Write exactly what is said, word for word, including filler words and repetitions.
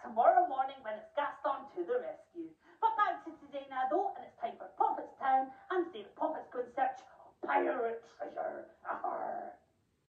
tomorrow morning when it's Gaston to the rescue. But back to today now though, and it's time for Poppet's Town, and today Poppet's going to search pirate treasure.